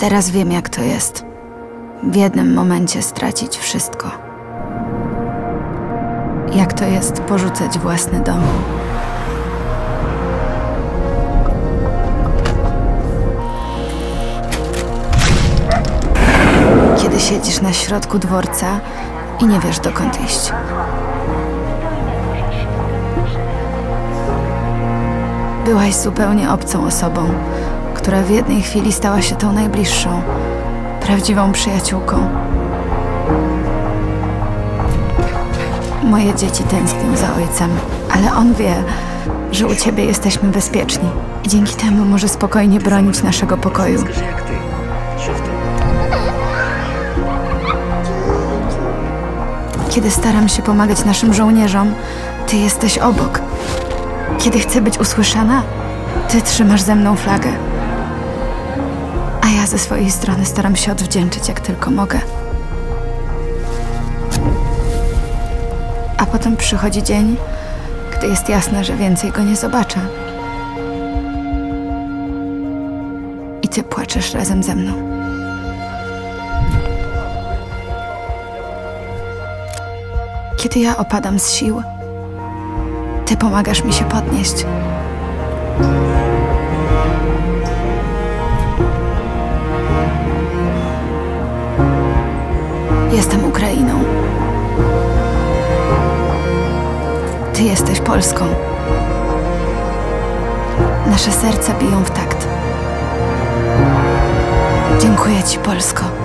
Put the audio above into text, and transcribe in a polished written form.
Teraz wiem, jak to jest. W jednym momencie stracić wszystko. Jak to jest porzucać własny dom. Kiedy siedzisz na środku dworca i nie wiesz, dokąd iść. Byłaś zupełnie obcą osobą, która w jednej chwili stała się tą najbliższą, prawdziwą przyjaciółką. Moje dzieci tęsknią za ojcem, ale on wie, że u ciebie jesteśmy bezpieczni i dzięki temu może spokojnie bronić naszego pokoju. Kiedy staram się pomagać naszym żołnierzom, ty jesteś obok. Kiedy chcę być usłyszana, ty trzymasz ze mną flagę. A ja ze swojej strony staram się odwdzięczyć, jak tylko mogę. A potem przychodzi dzień, gdy jest jasne, że więcej go nie zobaczę. I ty płaczesz razem ze mną. Kiedy ja opadam z sił, ty pomagasz mi się podnieść. Jestem Ukrainą. Ty jesteś Polską. Nasze serca biją w takt. Dziękuję ci, Polsko.